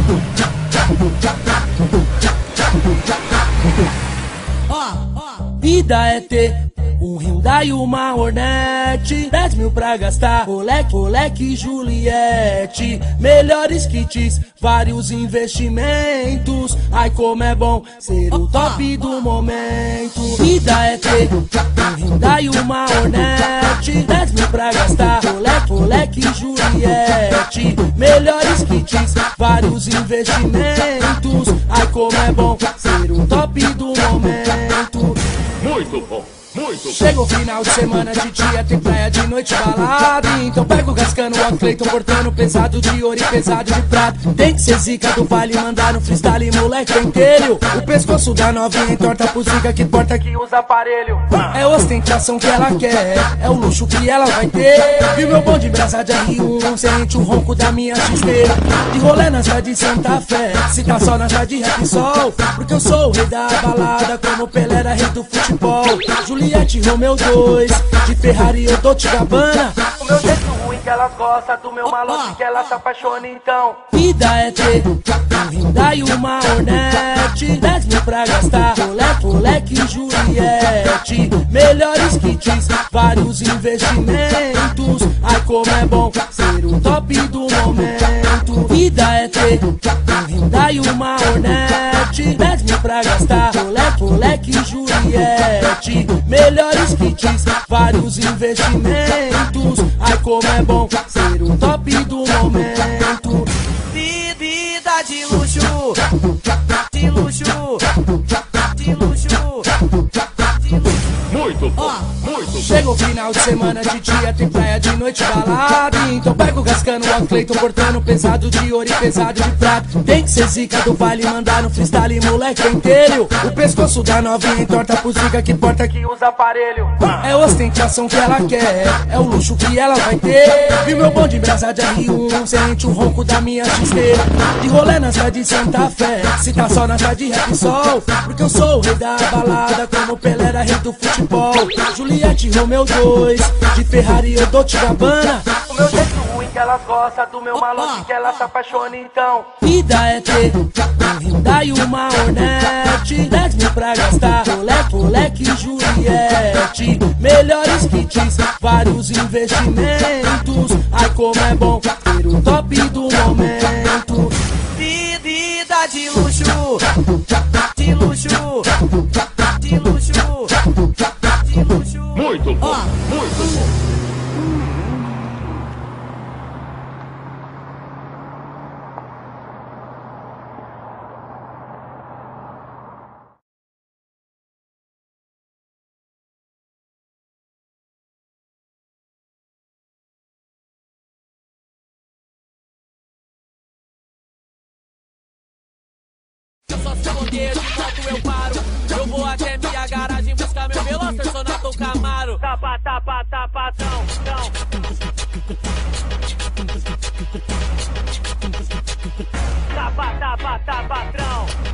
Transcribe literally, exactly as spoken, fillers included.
Vida é ter um Hyundai e uma Hornet, dez mil pra gastar, Rolex, Rolex e Juliette. Melhores kits, vários investimentos. Ai como é bom ser o top do momento. Vida é ter um Hyundai e uma Hornet, dez mil pra gastar, Rolex, Rolex e Juliette. Melhores kits, vários investimentos. Ai como é bom ser o top do momento. Muito bom, muito bom. Chega o final de semana, de dia tem praia, de noite balada. Então pega o Gascano, o Cleiton cortando pesado de ouro e pesado de prata. Tem que ser zica do vale, mandar no freestyle, moleque pentelho. O pescoço da novinha entorta pro zica que porta que usa aparelho. É ostentação que ela quer, é o luxo que ela vai ter. Viu meu bonde brasa de R um, sente o ronco da minha X P. De rolê na cidade de Santa Fé, se tá só na cidade de rap sol. Porque eu sou o rei da balada, como o Pelé era rei do futebol. Juliette, Romeu dois, de Ferrari eu tô te gabana. O meu jeito ruim que elas gostam, do meu maluco que elas se apaixonam então. Vida é ter um Hyundai e uma Hornet, dez mil pra gastar, Rolex, Rolex e Juliette. Melhores kits, vários investimentos. Ai como é bom ser o top do momento. Vida é ter um Hyundai e uma Hornet, dez mil pra gastar, Rolex, Rolex e Juliette. Melhores kits, vários investimentos. Ai como é bom ser o top do momento. Vida de luxo, de luxo, de luxo, de luxo. Muito bom, muito bom. Chega o final de semana, de dia tem praia, de noite balada. Então pega o Gascano, o Cleiton cortando pesado de ouro e pesado de prata. Tem que ser zica do vale, mandar no freestyle, moleque pentelho. O pescoço da novinha entorta pro zica que porta que usa aparelho. É ostentação que ela quer, é o luxo que ela vai ter. Viu meu bonde brasa de R um, sente o ronco da minha X T. De rolê na cidade de Santa Fé, se tá só na cidade de rap sol. Porque eu sou o rei da balada, como o Pelé era rei do futebol. Juliette, Romeu dois, de Ferrari eu tô te gabana. O meu jeito ruim que elas gostam, do meu maluco que elas se apaixonam então. Vida é ter um Hyundai e uma Hornet, dez mil pra gastar, Rolex, Rolex e Juliette. Melhores kits, vários investimentos. Ai como é bom ter o top do momento. Vida de luxo, de luxo, de luxo, de luxo. Muito bom, muito bom. Eu só se rodeio, de moto eu paro. Eu vou até minha garagem buscar meu Veloster, Sonato Camaro. Tapa, tapa, tapa, tão, tão. Tapa, tapa, tapa, tão.